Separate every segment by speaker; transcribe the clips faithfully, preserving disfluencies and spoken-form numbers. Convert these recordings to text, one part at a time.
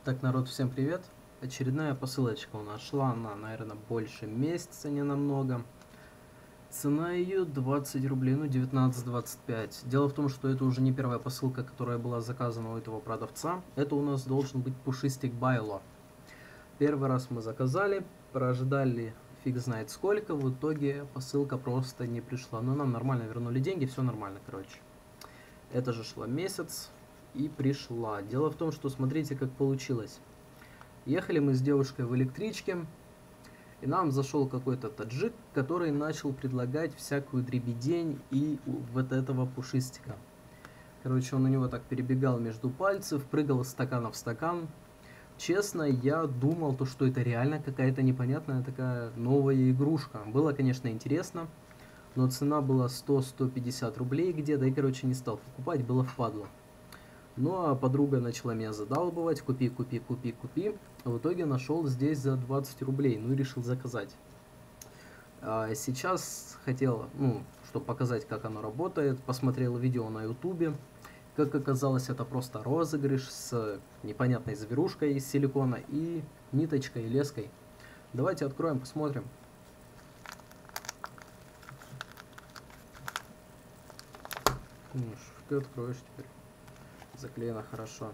Speaker 1: Так, народ, всем привет. Очередная посылочка у нас шла, она, наверное, больше месяца, не намного. Цена ее двадцать рублей, ну девятнадцать двадцать пять. Дело в том, что это уже не первая посылка, которая была заказана у этого продавца. Это у нас должен быть пушистик Байло. Первый раз мы заказали, прождали фиг знает сколько, в итоге посылка просто не пришла. Но нам нормально вернули деньги, все нормально, короче. Это же шло месяц. И пришла. Дело в том, что смотрите, как получилось. Ехали мы с девушкой в электричке, и нам зашел какой-то таджик, который начал предлагать всякую дребедень и вот этого пушистика. Короче, он у него так перебегал между пальцев, прыгал из стакана в стакан. Честно, я думал, то, что это реально какая-то непонятная такая новая игрушка. Было, конечно, интересно, но цена была сто — сто пятьдесят рублей где-то, и, короче, не стал покупать, было впадло. Ну а подруга начала меня задалбывать, купи, купи, купи, купи. А в итоге нашел здесь за двадцать рублей, ну и решил заказать. А сейчас хотел, ну, чтобы показать, как оно работает, посмотрел видео на ютубе. Как оказалось, это просто розыгрыш с непонятной зверушкой из силикона и ниточкой и леской. Давайте откроем, посмотрим. Ну, ты откроешь теперь. Заклеено хорошо.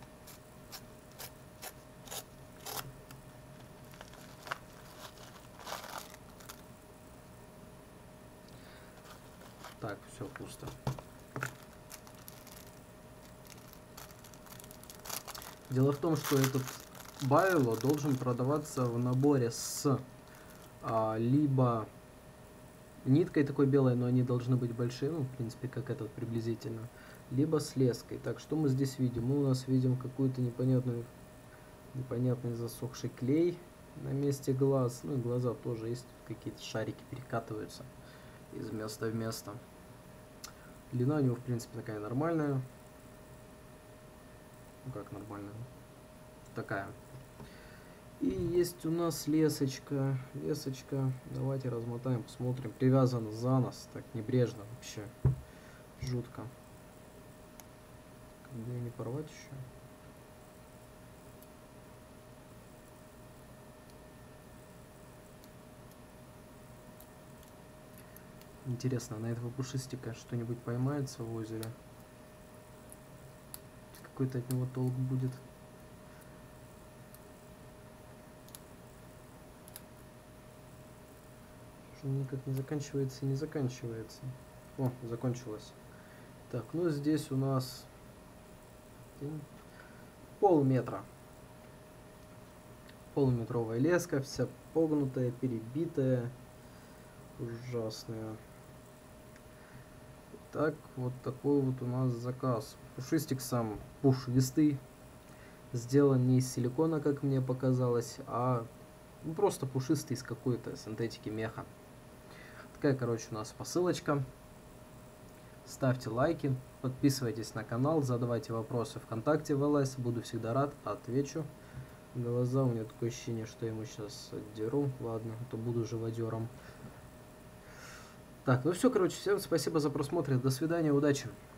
Speaker 1: Так, все пусто. Дело в том, что этот Байло должен продаваться в наборе с а, либо ниткой такой белой, но они должны быть большие, ну, в принципе, как этот приблизительно, либо с леской. Так, что мы здесь видим? Мы у нас видим какую-то непонятную, непонятный засохший клей на месте глаз. Ну и глаза тоже есть, какие-то шарики перекатываются из места в место. Длина у него, в принципе, такая нормальная. Ну как нормальная? Такая. И есть у нас лесочка. Лесочка. Давайте размотаем, посмотрим. Привязана за нос. Так небрежно вообще. Жутко. Как бы ее не порвать еще. Интересно, на этого пушистика что-нибудь поймается в озере? Какой-то от него толк будет. Никак не заканчивается и не заканчивается. О, закончилось. Так, ну здесь у нас полметра. Полуметровая леска, вся погнутая, перебитая. Ужасная. Так, вот такой вот у нас заказ. Пушистик сам пушистый. Сделан не из силикона, как мне показалось, а ну, просто пушистый из какой-то синтетики меха. Такая, короче, у нас посылочка. Ставьте лайки, подписывайтесь на канал, задавайте вопросы ВКонтакте, в ЛС. Буду всегда рад, отвечу. Глаза у меня такое ощущение, что я ему сейчас отдеру. Ладно, а то буду живодером. Так, ну все, короче, всем спасибо за просмотр. До свидания, удачи.